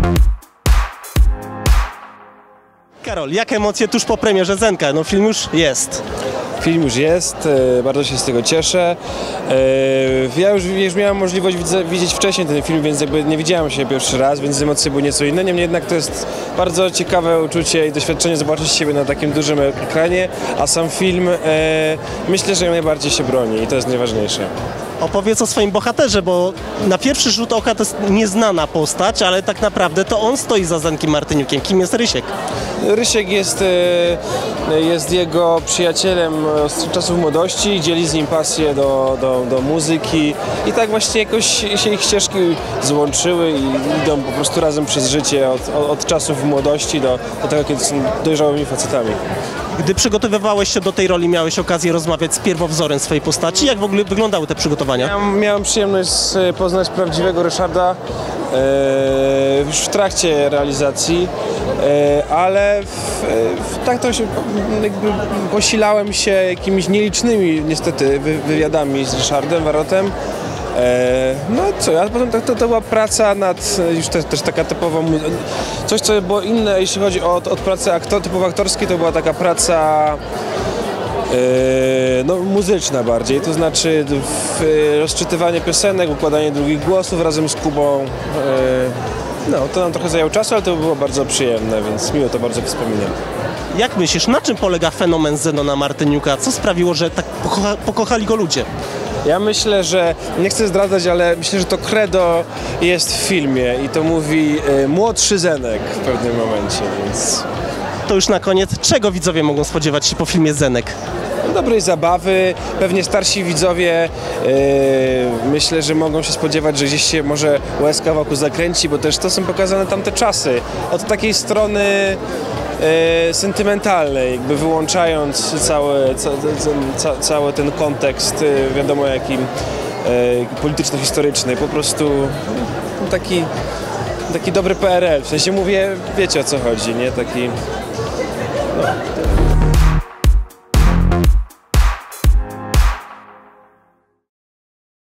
Karol, jakie emocje tuż po premierze Zenka? No film już jest. Film już jest, bardzo się z tego cieszę. Ja już miałem możliwość widzieć wcześniej ten film, więc jakby nie widziałem się pierwszy raz, więc emocje były nieco inne. Niemniej jednak to jest bardzo ciekawe uczucie i doświadczenie zobaczyć siebie na takim dużym ekranie, a sam film myślę, że najbardziej się broni i to jest najważniejsze. Opowiedz o swoim bohaterze, bo na pierwszy rzut oka to jest nieznana postać, ale tak naprawdę to on stoi za Zenkiem Martyniukiem. Kim jest Rysiek? Rysiek jest jego przyjacielem z czasów młodości, dzieli z nim pasję do muzyki i tak właśnie jakoś się ich ścieżki złączyły i idą po prostu razem przez życie od czasów młodości do tego, kiedy są dojrzałymi facetami. Gdy przygotowywałeś się do tej roli, miałeś okazję rozmawiać z pierwowzorem swojej postaci. Jak w ogóle wyglądały te przygotowania? Miałem przyjemność poznać prawdziwego Ryszarda już w trakcie realizacji, ale tak to się jakby posilałem się jakimiś nielicznymi niestety wywiadami z Ryszardem Warotem. No co, a potem to była praca nad, już też taka typowa, coś co było inne, jeśli chodzi o pracę typowo aktorskiej, to była taka praca no, muzyczna bardziej, to znaczy rozczytywanie piosenek, układanie drugich głosów razem z Kubą. No, to nam trochę zajęło czasu, ale to było bardzo przyjemne, więc miło to bardzo wspominam. Jak myślisz, na czym polega fenomen Zenona Martyniuka? Co sprawiło, że tak pokochali go ludzie? Ja myślę, że, nie chcę zdradzać, ale myślę, że to credo jest w filmie i to mówi młodszy Zenek w pewnym momencie, więc... To już na koniec, czego widzowie mogą spodziewać się po filmie Zenek? Dobrej zabawy, pewnie starsi widzowie myślę, że mogą się spodziewać, że gdzieś się może łezka wokół zakręci, bo też to są pokazane tamte czasy. Od takiej strony sentymentalnej, jakby wyłączając cały ten kontekst, wiadomo jakim, polityczno-historyczny, po prostu taki dobry PRL, w sensie mówię, wiecie o co chodzi, nie? Taki... No.